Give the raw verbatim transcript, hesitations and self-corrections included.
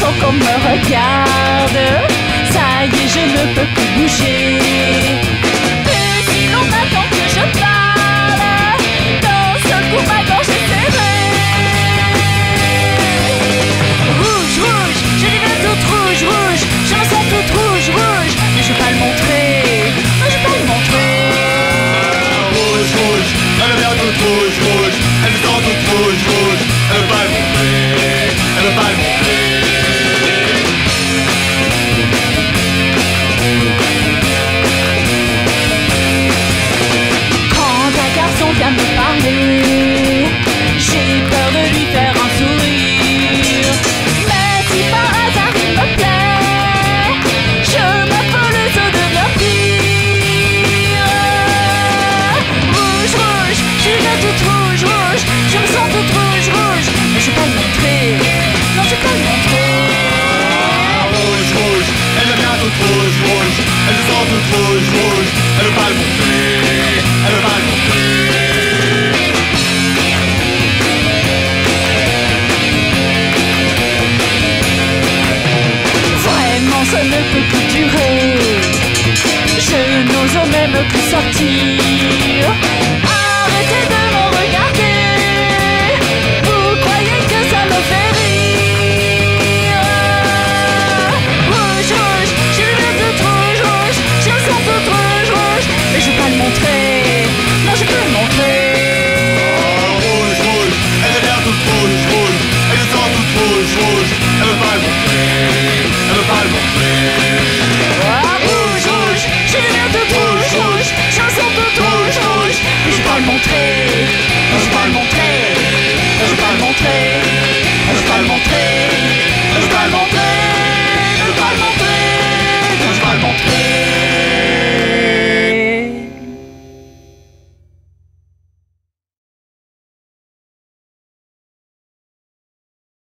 son qu'on me regarde. Ça y est, je ne peux plus bouger. Et si l'on attend que je parle, d'un seul coup ma gorge est serrée. Rouge, rouge, je deviens toute rouge, rouge. Je me sens toute rouge, rouge. Mais je vais pas le montrer, mais je vais pas le montrer. Rouge, rouge, elle devient toute rouge, rouge. Elle se sent toute rouge, rouge. Elle veut pas le montrer, elle veut pas le montrer. Vient me parler, j'ai peur de lui faire un sourire. Mais si par hasard il me plaît, je m'affole et ça devient pire. Rouge, rouge, je deviens toute rouge, rouge. Je me sens toute rouge, rouge. Mais je vais pas le montrer, non je vais pas le montrer. Rouge, rouge, elle devient toute rouge, rouge. Elle se sent toute rouge, rouge. Elle veut pas le montrer, elle veut pas le montrer. Ça ne peut plus durer. Je n'ose même plus sortir.